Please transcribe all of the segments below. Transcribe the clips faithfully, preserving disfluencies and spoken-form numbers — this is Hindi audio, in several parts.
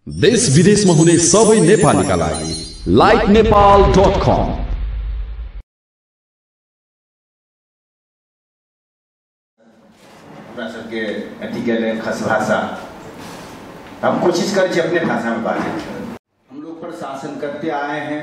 देश विदेशमा हुने सबै नेपालीका लागि लाइक नेपाल डट कम। सबके एथिकल खस भाषा हम कोशिश करें अपने भाषा में बात करें। हम लोग पर शासन करते आए हैं,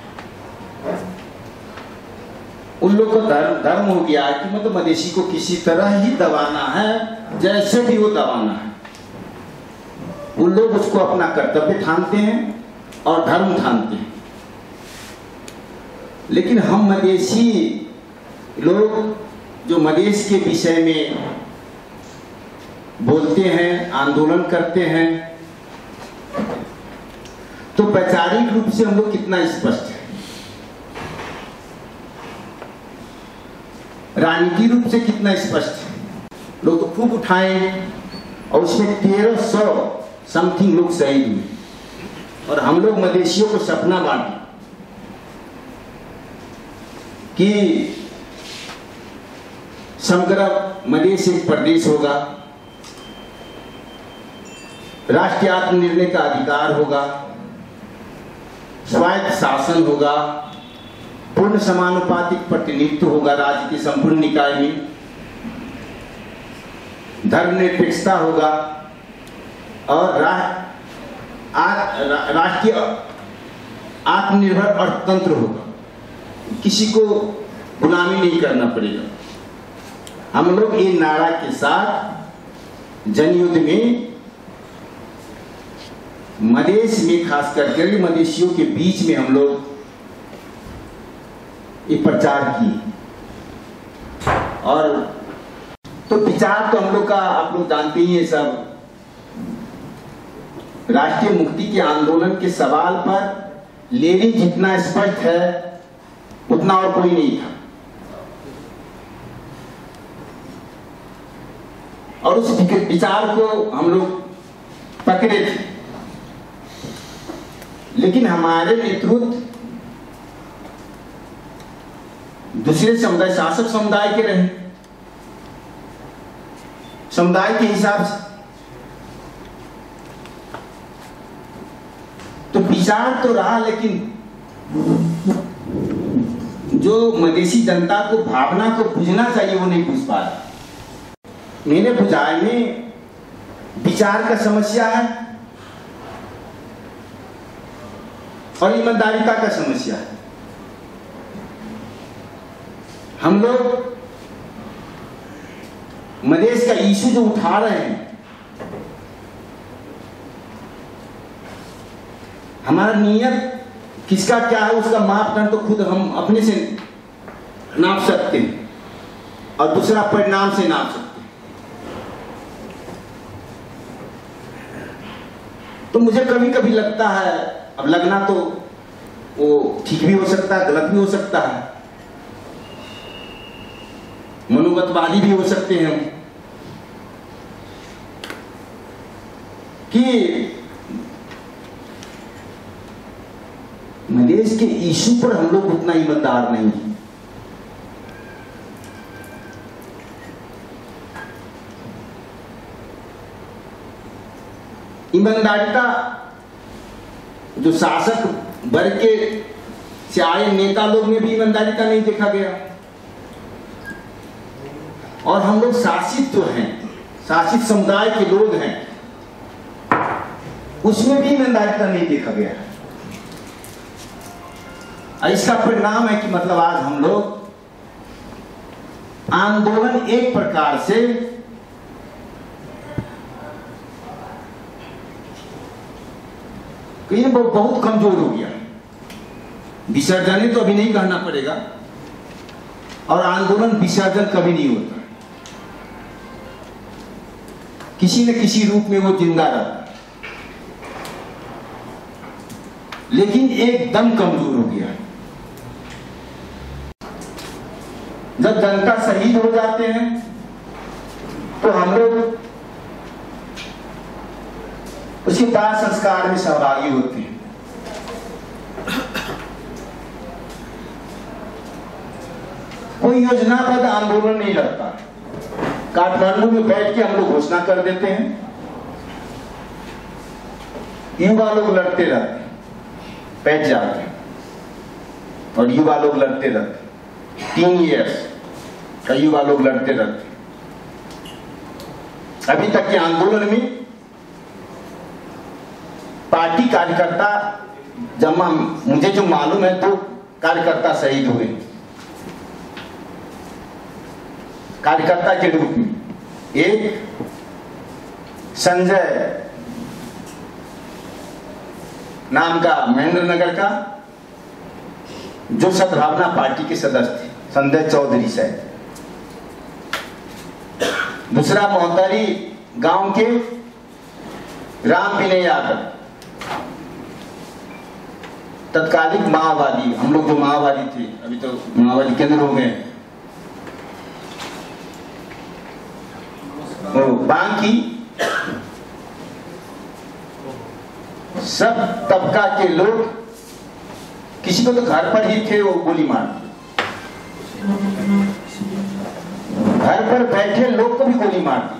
उन लोग का धर्म धर्म हो गया है कि मतलब मदेशी को किसी तरह ही दबाना है, जैसे भी वो दबाना है। उन लोग उसको अपना कर्तव्य ठानते हैं और धर्म ठानते हैं, लेकिन हम मदेशी लोग जो मदेश के विषय में बोलते हैं, आंदोलन करते हैं, तो वैचारिक रूप से हम लोग कितना स्पष्ट है, राजनीतिक रूप से कितना स्पष्ट है। लोग तो खूब उठाए और उसमें तेरह सौ समथिंग लोग शहीद हुए और हम लोग मदेशियों को सपना बांटे कि समग्र मदेश एक प्रदेश होगा, राष्ट्रीय आत्मनिर्णय का अधिकार होगा, स्वायत्त शासन होगा, पूर्ण समानुपातिक प्रतिनिधित्व होगा राज्य के संपूर्ण निकाय में, धर्मनिरपेक्षता होगा और रा, रा, राष्ट्रीय आत्मनिर्भर अर्थतंत्र होगा। किसी को गुलामी नहीं करना पड़ेगा। हम लोग ये नारा के साथ जनयुद्ध में मदेश में खास करके मदेशियों के बीच में हम लोग ये प्रचार किए। और तो विचार तो हम लोग का आप लोग जानते ही है सब, राष्ट्रीय मुक्ति के आंदोलन के सवाल पर लेनिन जितना स्पष्ट है उतना और कोई नहीं था, और उस विचार को हम लोग पकड़े थे। लेकिन हमारे नेतृत्व दूसरे समुदाय, शासक समुदाय के रहे, समुदाय के हिसाब से। तो विचार तो रहा, लेकिन जो मदेशी जनता को भावना को बुझना चाहिए वो नहीं बुझ पा रहा। मेरे बुझाई में विचार का समस्या है और ईमानदारिता का समस्या है। हम लोग मदेश का इशू जो उठा रहे हैं, हमारा नियत किसका क्या है उसका मापदंड तो खुद हम अपने से नाप सकते हैं और दूसरा परिणाम से नाप सकते हैं। तो मुझे कभी कभी लगता है, अब लगना तो वो ठीक भी हो सकता है, गलत भी हो सकता है, मनोगतवादी भी हो सकते हैं हम, कि मदेश के इशू पर हम लोग उतना ईमानदार नहीं है। ईमानदारिता जो शासक वर्ग के से आए नेता लोग में भी ईमानदारिता नहीं देखा गया, और हम लोग शासित जो हैं, शासित समुदाय के लोग हैं, उसमें भी ईमानदारिता नहीं देखा गया। इसका परिणाम है कि मतलब आज हम लोग आंदोलन एक प्रकार से कहीं बहुत कमजोर हो गया। विसर्जन तो अभी नहीं कहना पड़ेगा, और आंदोलन विसर्जन कभी नहीं होता, किसी न किसी रूप में वो जिंदा रहता, लेकिन एकदम कमजोर हो गया। जब जनता शहीद हो जाते हैं तो हम लोग उसके दाह संस्कार में सहभागी होते हैं। कोई योजनाबद्ध आंदोलन नहीं लगता। काठमांडू में बैठ के हम लोग घोषणा कर देते हैं युवा लोग लड़ते रहते हैं, बैठ जाते हैं, और युवा लोग लड़ते रहते हैं, तीन इयर्स का युवा लोग लड़ते रहते हैं। अभी तक के आंदोलन में पार्टी कार्यकर्ता जमा, मुझे जो मालूम है तो कार्यकर्ता शहीद हुए कार्यकर्ता के रूप में। एक संजय नाम का महेंद्र नगर का, जो सद्भावना पार्टी के सदस्य थे, संजय चौधरी साहब। दूसरा मोहतरी गांव के राम विनय यादव, तत्कालिक माओवादी, हम लोग जो माओवादी थे, अभी तो माओवादी केंद्र हो गए। बाकी सब तबका के लोग, किसी को तो घर पर ही थे वो गोली मार दी, घर पर बैठे लोग को भी गोली मार दी।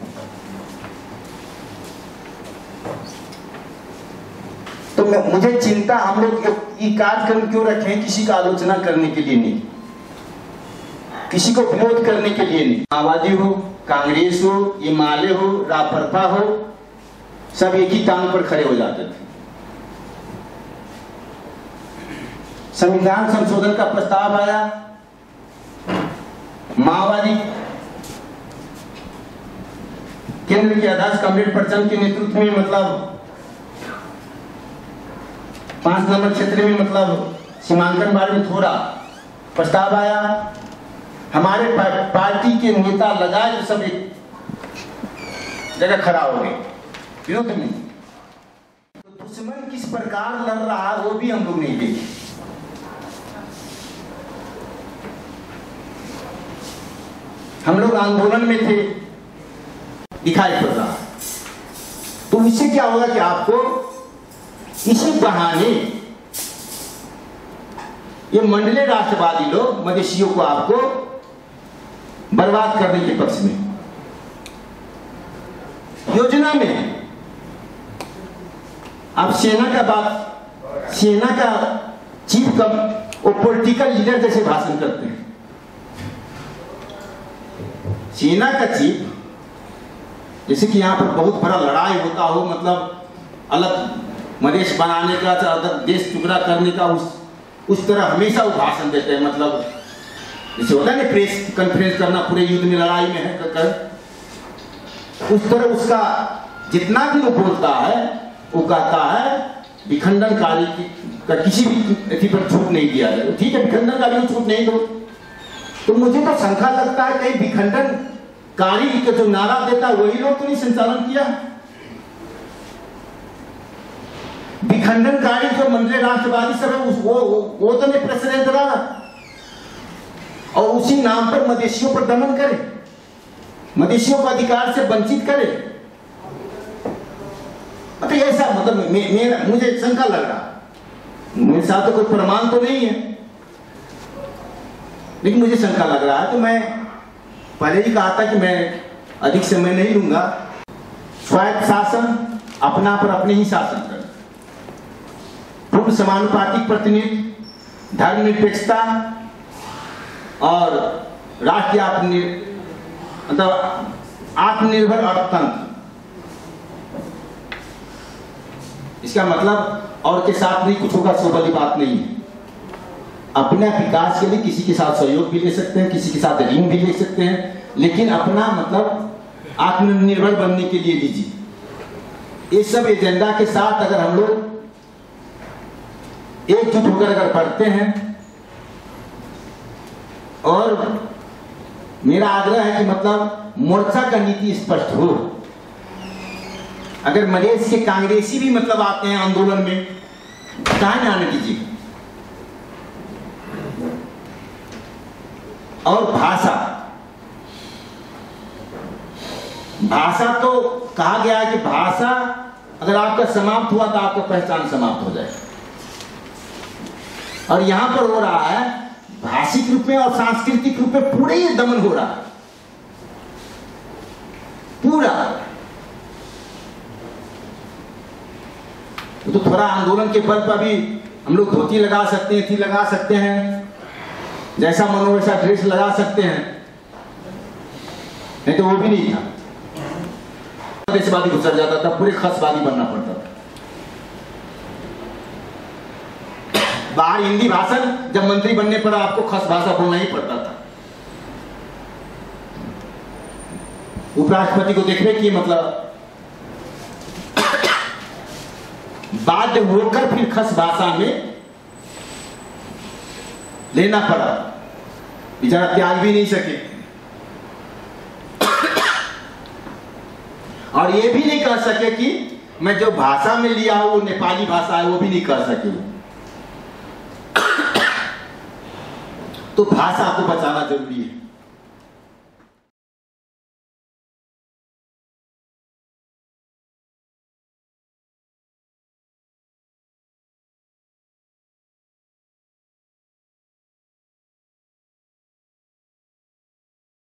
तो मुझे चिंता, हम लोग ये कार्यक्रम क्यों रखे हैं? किसी का आलोचना करने के लिए नहीं, किसी को विरोध करने के लिए नहीं। माओवादी हो, कांग्रेस हो, ये माले हो, रापरपा हो, सब एक ही टांग पर खड़े हो जाते थे। संविधान संशोधन का प्रस्ताव आया, माओवादी केंद्र के अध्यक्ष कमरेड प्रचंड के नेतृत्व में, मतलब पांच नंबर क्षेत्र में, मतलब सीमांकन बारे में थोड़ा प्रस्ताव आया। हमारे पार्टी के नेता लगाए तो सब एक जगह खड़ा हो गए विरोध में। तो दुश्मन किस प्रकार लड़ रहा है वो भी हम लोग नहीं देखे। हम लोग आंदोलन में थे, दिखाई पड़ रहा। तो इससे क्या होगा कि आपको इसी बहाने ये मंडलीय राष्ट्रवादी लोग मदेशियों को आपको बर्बाद करने के पक्ष में योजना में है। आप सेना का बात, सेना का चीफ का वो पॉलिटिकल लीडर जैसे भाषण करते हैं। सेना का चीफ, जैसे कि यहाँ पर बहुत बड़ा लड़ाई होता हो, मतलब अलग मदेश बनाने का, अलग देश टुकड़ा करने का, उस उस तरह हमेशा वो भाषण देते हैं। मतलब जैसे होता है ना प्रेस कॉन्फ्रेंस करना, पूरे युद्ध में लड़ाई में है कर, कर उस तरह उसका जितना भी वो बोलता है वो कहता है विखंडनकारी का किसी भी पर छूट नहीं दिया जाए। ठीक है, विखंडन का भी छूट नहीं दो। तो मुझे तो शंका लगता है कहीं विखंडनकारी का जो नारा देता है वही लोग तो नहीं संचालन किया। विखंडनकारी जो मंडलीय राष्ट्रवादी सब है वो वो तो नहीं प्रेसिडेंट रहा और उसी नाम पर मदेशियों पर दमन करे, मदेशियों को अधिकार से वंचित करे। तो ऐसा मतलब मे, मेरा मुझे शंका लग रहा। मेरे साथ तो कोई प्रमाण तो नहीं है, लेकिन मुझे शंका लग रहा है। तो मैं पहले ही कहा था कि मैं अधिक समय नहीं लूंगा। स्वायत्त शासन, अपना पर अपने ही शासन कर, पूर्ण समानुपातिक प्रतिनिधि, धर्मनिरपेक्षता और राष्ट्रीय मतलब आत्मनिर्भर अर्थतंत्र। इसका मतलब और के साथ नहीं कुछ होगा, सो वाली बात नहीं है। अपने विकास के लिए किसी के साथ सहयोग भी ले सकते हैं, किसी के साथ ऋण भी ले सकते हैं, लेकिन अपना मतलब आत्मनिर्भर बनने के लिए लीजिए। ये सब एजेंडा के साथ अगर हम लोग एकजुट होकर अगर बढ़ते हैं, और मेरा आग्रह है कि मतलब मोर्चा का नीति स्पष्ट हो। अगर मधेश के कांग्रेसी भी मतलब आते हैं आंदोलन में, कहां में आने दीजिए। और भाषा, भाषा तो कहा गया है कि भाषा अगर आपका समाप्त हुआ तो आपका पहचान समाप्त हो जाए। और यहां पर हो रहा है भाषिक रूप में और सांस्कृतिक रूप में पूरे ये दमन हो रहा है पूरा। तो थोड़ा आंदोलन के बल पर भी हम लोग धोती लगा सकते हैं, थी लगा सकते हैं, जैसा मनो वैसा ड्रेस लगा सकते हैं, नहीं तो वो भी नहीं था। देशवादी गुजर जाता था, पूरे खसवादी बनना पड़ता था। बाहर हिंदी भाषण, जब मंत्री बनने पर आपको खस भाषा बोलना ही पड़ता था। उपराष्ट्रपति को देखने की मतलब बाध्य होकर फिर खस भाषा में लेना पड़ा, बेचारा त्याग भी नहीं सके। और ये भी नहीं कह सके कि मैं जो भाषा में लिया हूं वो नेपाली भाषा है, वो भी नहीं कह सके। तो भाषा को बचाना जरूरी है।